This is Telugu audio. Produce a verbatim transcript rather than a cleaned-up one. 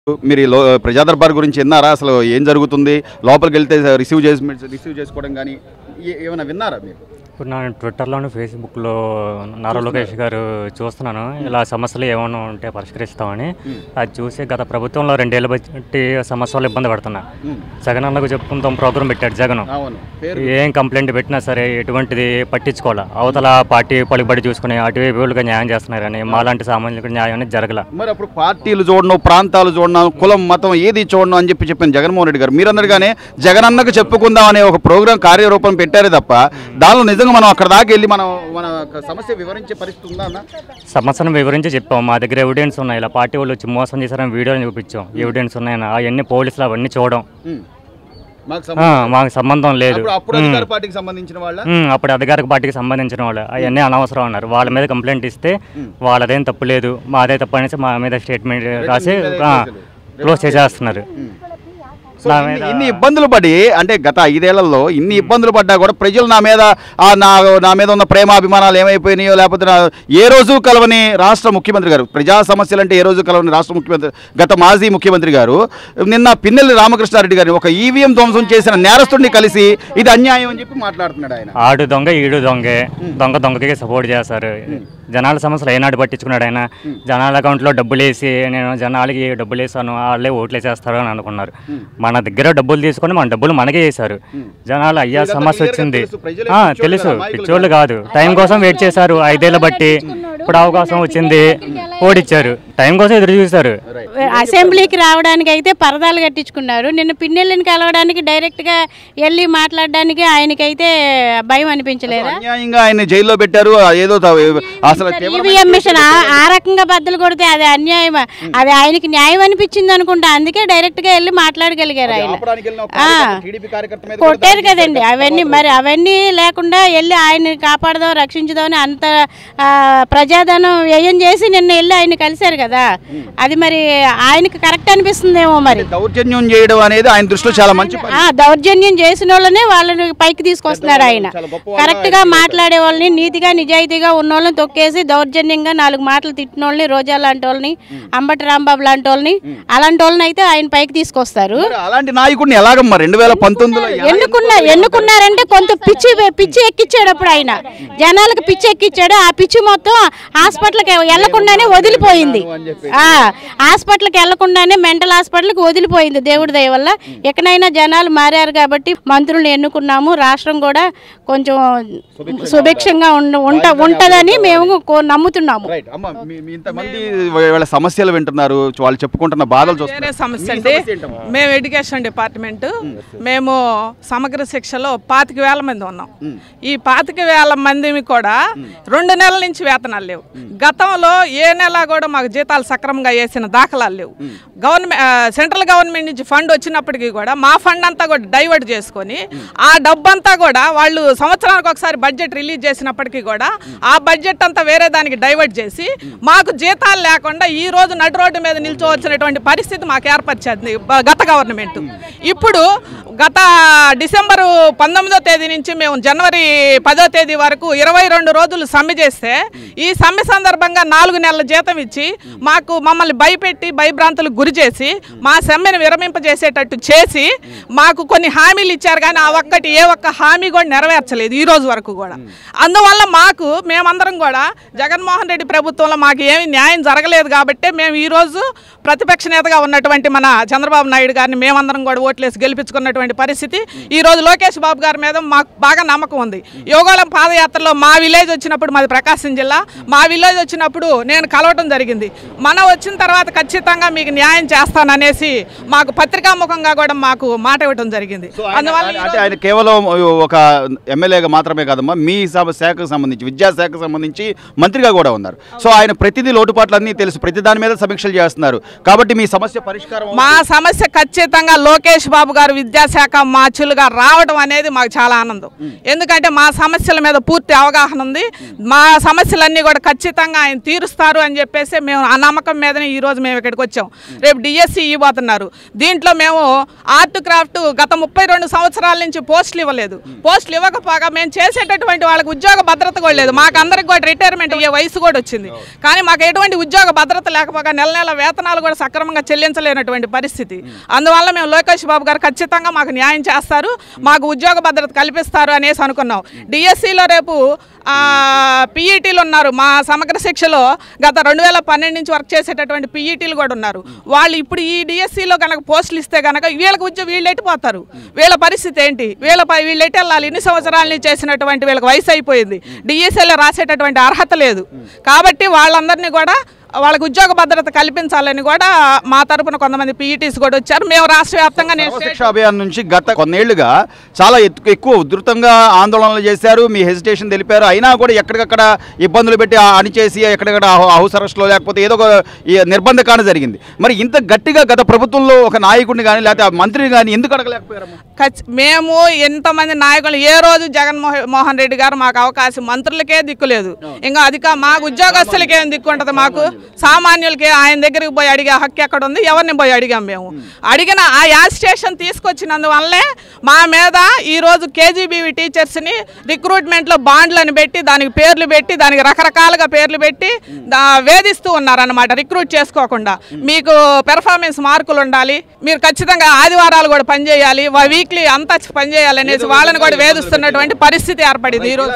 మీరు లో ప్రజా దర్బార్ గురించి విన్నారా? అసలు ఏం జరుగుతుంది, లోపలికి వెళ్తే రిసీవ్ చేసి రిసీవ్ చేసుకోవడం కానీ ఏమైనా విన్నారా మీరు? ఇప్పుడు నేను ట్విట్టర్లోను ఫేస్బుక్లో నారా లోకేష్ గారు చూస్తున్నాను, ఇలా సమస్యలు ఏమైనా ఉంటే పరిష్కరిస్తామని. అది చూసి గత ప్రభుత్వంలో రెండేళ్ళు బట్టి సమస్యలు ఇబ్బంది పడుతున్నా. జగన్ అన్నకు చెప్పుకుంటాం ప్రోగ్రాం పెట్టాడు జగన్. ఏం కంప్లైంట్ పెట్టినా సరే ఎటువంటిది పట్టించుకోవాలి. అవతల పార్టీ పలుకుబడి చూసుకుని అటువైపుగా న్యాయం చేస్తున్నారని మాలాంటి సామాన్యులకు న్యాయం అనేది జరగల. మరి అప్పుడు పార్టీలు చూడను, ప్రాంతాలు చూడను, కులం మతం ఏది చూడను అని చెప్పి చెప్పాను జగన్మోహన్ రెడ్డి గారు. మీరు అందరుగానే జగన్ అన్నకు చెప్పుకుందాం అనే ఒక ప్రోగ్రాం కార్యరూపం పెట్టారే తప్ప దానిలో నిజంగా మనం అక్కడ దాకా వెళ్ళి మనం మన సమస్య వివరించే పరిస్థితి ఉందా అన్న? సమస్యను వివరించి చెప్పాం. మా దగ్గర ఎవిడెన్స్ ఉన్నాయి, ఇలా పార్టీ వాళ్ళు వచ్చి మోసం చేశారని వీడియోని చూపించాం. ఎవిడెన్స్ ఉన్నాయని అవన్నీ పోలీసులు అవన్నీ చూడడం మాకు సంబంధం లేదు. అప్పుడు అధికార పార్టీకి సంబంధించిన వాళ్ళు అవన్నీ అనవసరం అన్నారు. వాళ్ళ మీద కంప్లైంట్ ఇస్తే వాళ్ళదేం తప్పు లేదు, మాదే తప్పు అనేసి మా మీద స్టేట్మెంట్ రాసి క్లోజ్ చేసేస్తున్నారు. ఇన్ని ఇబ్బందులు పడి అంటే గత ఐదేళ్లలో ఇన్ని ఇబ్బందులు పడ్డా కూడా ప్రజలు నా మీద నా నా మీద ఉన్న ప్రేమాభిమానాలు ఏమైపోయినాయో, లేకపోతే ఏ రోజు కలవని రాష్ట్ర ముఖ్యమంత్రి గారు, ప్రజా సమస్యలు అంటే ఏ రోజు కలవని రాష్ట్ర ముఖ్యమంత్రి గత మాజీ ముఖ్యమంత్రి గారు నిన్న పిన్నెల్లి రామకృష్ణారెడ్డి గారిని ఒక ఈవీఎం ధ్వంసం చేసిన నేరస్తుడిని కలిసి ఇది అన్యాయం అని చెప్పి మాట్లాడుతున్నాడు ఆయన. ఆడు దొంగ ఈడు దొంగే, దొంగ దొంగకి సపోర్ట్ చేస్తారు. జనాల సమస్యలు ఏనాడు పట్టించుకున్నాడు ఆయన. జనాల అకౌంట్లో డబ్బులు వేసి నేను జనాలకి డబ్బులు వేసాను వాళ్ళే ఓట్లు వేసేస్తారు అని అనుకున్నారు. మన దగ్గర డబ్బులు తీసుకొని మన డబ్బులు మనకే చేశారు. జనాలు అయ్యా సమస్య వచ్చింది తెలుసు, పిచ్చోళ్ళు కాదు, టైం కోసం వెయిట్ చేశారు ఐదేళ్ళ బట్టి. ఇప్పుడు అవకాశం వచ్చింది ఓడిచ్చారు, టైం కోసం ఎదురు చూశారు. అసెంబ్లీకి రావడానికి అయితే పరదాలు కట్టించుకున్నారు. నిన్న పిన్నెల్లిని కలవడానికి డైరెక్ట్ గా వెళ్ళి మాట్లాడడానికి ఆయనకైతే భయం అనిపించలేదు. అన్యాయంగా ఆయన జైల్లో పెట్టారు. ఏదో ఈవీఎం మిషన్ ఆ రకంగా బద్దలు కొడితే అది అన్యాయం, అది ఆయనకి న్యాయం అనిపించింది అనుకుంటా. అందుకే డైరెక్ట్ గా వెళ్ళి మాట్లాడగలిగారు ఆయన. కొట్టారు కదండి అవన్నీ. మరి అవన్నీ లేకుండా వెళ్ళి ఆయన కాపాడదాం రక్షించుదామని అంత ప్రజాధనం వ్యయం చేసి నిన్న వెళ్ళి ఆయన కలిశారు కదా. అది మరి ఆయనకి కరెక్ట్ అనిపిస్తుందేమో. మరి దౌర్జన్యం చేయడం అనేది ఆయన దృష్టిలో చాలా మంచి. దౌర్జన్యం చేసిన వాళ్ళనే వాళ్ళని పైకి తీసుకొస్తున్నారు ఆయన. కరెక్ట్ గా మాట్లాడే వాళ్ళని, నీతిగా నిజాయితీగా ఉన్న వాళ్ళని తొక్కేసి దౌర్జన్యంగా నాలుగు మాటలు తిట్టిన వాళ్ళని, రోజా లాంటి వాళ్ళని, అంబటి రాంబాబు లాంటి వాళ్ళని, అలాంటి వాళ్ళని అయితే ఆయన పైకి తీసుకొస్తారు. అలాంటి నాయకుడిని ఎలాగమ్మా రెండు వేల పంతొమ్మిదిలో ఎన్నుకున్నారు ఎన్నుకున్నారంటే కొంత పిచ్చి పిచ్చి ఎక్కించాడు. అప్పుడు ఆయన జనాలకు పిచ్చి ఎక్కించాడు. ఆ పిచ్చి మొత్తం హాస్పిటల్కి వెళ్లకుండానే వదిలిపోయింది. ఆ హాస్పిటల్కి వెళ్లకుండానే మెంటల్ హాస్పిటల్కి వదిలిపోయింది. దేవుడి దయ వల్ల ఎక్కడైనా జనాలు మారారు కాబట్టి మంత్రులను ఎన్నుకున్నాము. రాష్ట్రం కూడా కొంచెం సుభిక్షంగా ఉంట ఉంటదని మేము నమ్ముతున్నాము. సమస్యలు వింటున్నారు, వాళ్ళు చెప్పుకుంటున్న బాధలు చూస్తున్నారు. సమస్య అంటే మేము ఎడ్యుకేషన్ డిపార్ట్మెంట్, మేము సమగ్ర శిక్షలో పాతిక వేల మంది ఉన్నాం. ఈ పాతిక వేల మంది కూడా రెండు నెలల నుంచి వేతనాలు లేవు. గతంలో ఏ నెల కూడా మాకు జీతాలు సక్రమంగా వేసిన దాఖలాలు లేవు. గవర్నమెంట్ సెంట్రల్ గవర్నమెంట్ నుంచి ఫండ్ వచ్చినప్పటికీ కూడా మా ఫండ్ అంతా కూడా డైవర్ట్ చేసుకొని ఆ డబ్బంతా కూడా వాళ్ళు సంవత్సరానికి ఒకసారి బడ్జెట్ రిలీజ్ చేసినప్పటికీ కూడా ఆ బడ్జెట్ అంతా వేరే దానికి డైవర్ట్ చేసి మాకు జీతాలు లేకుండా ఈ రోజు నడు రోడ్డు మీద నిల్చోవచ్చినటువంటి పరిస్థితి మాకు ఏర్పరిచింది గత గవర్నమెంట్. ఇప్పుడు గత డిసెంబరు పంతొమ్మిదో తేదీ నుంచి మేము జనవరి పదో తేదీ వరకు ఇరవై రెండు రోజులు సమ్మె చేస్తే ఈ సమ్మె సందర్భంగా నాలుగు నెలల జీతం ఇచ్చి మాకు మమ్మల్ని భయపెట్టి భయభ్రాంతులకు గురి చేసి మా సమ్మెను విరమింపజేసేటట్టు చేసి మాకు కొన్ని హామీలు ఇచ్చారు. కానీ ఆ ఒక్కటి ఏ ఒక్క హామీ కూడా నెరవేర్చలేదు ఈ రోజు వరకు కూడా. అందువల్ల మాకు మేమందరం కూడా జగన్మోహన్ రెడ్డి ప్రభుత్వంలో మాకు ఏమీ న్యాయం జరగలేదు కాబట్టి మేము ఈరోజు ప్రతిపక్ష నేతగా ఉన్నటువంటి మన చంద్రబాబు నాయుడు గారిని మేమందరం కూడా ఓట్లేసి గెలిపించుకున్నటువంటి పరిస్థితి. ఈరోజు లోకేష్ బాబు గారి మీద మాకు బాగా నమ్మకం ఉంది. యోగాళం పాదయాత్రలో మా విలేజ్ వచ్చినప్పుడు, మాది ప్రకాశం జిల్లా, మా విలేజ్ వచ్చినప్పుడు నేను కలవటం జరిగింది. మనం వచ్చిన తర్వాత ఖచ్చితంగా మీకు న్యాయం చేస్తాననేసి మాకు పత్రికాముఖంగా కూడా మాకు మాట ఇవ్వడం జరిగింది. అందువల్ల ఆయన కేవలం ఒక ఎమ్మెల్యేగా మాత్రమే కాదమ్మా, మీ శాఖకు సంబంధించి విద్యాశాఖకు సంబంధించి మంత్రిగా కూడా ఉన్నారు. సో ఆయన ప్రతిదీ లోటుపాట్లన్నీ తెలుసు, ప్రతి దాని మీద సమీక్షలు చేస్తున్నారు. కాబట్టి మీ సమస్య పరిష్కారం, మా సమస్య ఖచ్చితంగా లోకేష్ బాబు గారు విద్యాశాఖ మార్చులుగా రావడం అనేది మాకు చాలా ఆనందం. ఎందుకంటే మా సమస్యల మీద పూర్తి అవగాహన ఉంది. మా సమస్యలన్నీ కూడా ఖచ్చితంగా ఆయన తీరుస్తారు అని చెప్పేసి మేము ఆ నమ్మకం మీదనే ఈరోజు మేము ఇక్కడికి వచ్చాం. రేపు డిఎస్సి ఇవ్వబోతున్నారు. దీంట్లో మేము ఆర్ట్ క్రాఫ్ట్ గత ముప్పై రెండు సంవత్సరాల నుంచి పోస్టులు ఇవ్వలేదు. పోస్టులు ఇవ్వకపోగా మేము చేసేటటువంటి వాళ్ళకి ఉద్యోగ భద్రత కూడా లేదు. మాకు అందరికి కూడా రిటైర్మెంట్ అయ్యే వయసు కూడా వచ్చింది. కానీ మాకు ఎటువంటి ఉద్యోగ భద్రత లేకపోగా నెల నెల వేతనాలు కూడా సక్రమంగా చెల్లించలేనటువంటి పరిస్థితి. అందువల్ల మేము లోకేష్ బాబు గారు ఖచ్చితంగా మాకు న్యాయం చేస్తారు, మాకు ఉద్యోగ భద్రత కల్పిస్తారు అనేసి అనుకున్నాం. డిఎస్సిలో రేపు పీఈటీలు ఉన్నారు. మా సమగ్ర శిక్షలో గత రెండు వేల పన్నెండు నుంచి వర్క్ చేసేటటువంటి పీఈటీలు కూడా ఉన్నారు. వాళ్ళు ఇప్పుడు ఈ డిఎస్సిలో కనుక పోస్టులు ఇస్తే కనుక వీళ్ళకి ఉద్యోగం వీళ్ళు ఎట్టిపోతారు. వీళ్ళ పరిస్థితి ఏంటి? వీళ్ళపై వీళ్ళు ఎట్టి వెళ్ళాలి? ఇన్ని సంవత్సరాల నుంచి చేసినటువంటి వీళ్ళకి వయసు అయిపోయింది. డిఎస్సిలో రాసేటటువంటి అర్హత లేదు. కాబట్టి వాళ్ళందరినీ కూడా వాళ్ళకి ఉద్యోగ భద్రత కల్పించాలని కూడా మా తరపున కొంతమంది పీఈటీస్ కూడా వచ్చారు. మేము రాష్ట్ర వ్యాప్తంగా శిక్షా అభియాన్ నుంచి గత కొన్నేళ్లుగా చాలా ఎక్కువ ఉధృతంగా ఆందోళనలు చేశారు, మీ హెసిటేషన్ తెలిపారు. అయినా కూడా ఎక్కడికక్కడ ఇబ్బందులు పెట్టి అణిచేసి ఎక్కడికక్కడ హౌస్ అరెస్ట్లో లేకపోతే ఏదో ఒక నిర్బంధకాండ జరిగింది. మరి ఇంత గట్టిగా గత ప్రభుత్వంలో ఒక నాయకుడిని కానీ లేకపోతే మంత్రిని కానీ ఎందుకు అడగలేకపోయారు? మేము ఎంతమంది నాయకులు ఏ రోజు జగన్మోహన్ మోహన్ రెడ్డి గారు మాకు అవకాశం, మంత్రులకే దిక్కులేదు, ఇంకా అధిక మాకు ఉద్యోగస్తులకి ఏం దిక్కు ఉంటుంది? మాకు సామాన్యులకి ఆయన దగ్గరికి పోయి అడిగే హక్కు ఎక్కడ ఉంది? ఎవరిని పోయి అడిగాం? మేము అడిగిన ఆ యాజ్ స్టేషన్ తీసుకొచ్చినందువల్లే మా మీద ఈరోజు కేజీబీవీ టీచర్స్ని రిక్రూట్మెంట్లో బాండ్లను పెట్టి దానికి పేర్లు పెట్టి దానికి రకరకాలుగా పేర్లు పెట్టి వేధిస్తూ ఉన్నారన్నమాట. రిక్రూట్ చేసుకోకుండా మీకు పెర్ఫార్మెన్స్ మార్కులు ఉండాలి, మీరు ఖచ్చితంగా ఆదివారాలు కూడా పనిచేయాలి, వీక్లీ అంతా పనిచేయాలి అనేసి వాళ్ళని కూడా వేధిస్తున్నటువంటి పరిస్థితి ఏర్పడింది ఈరోజు.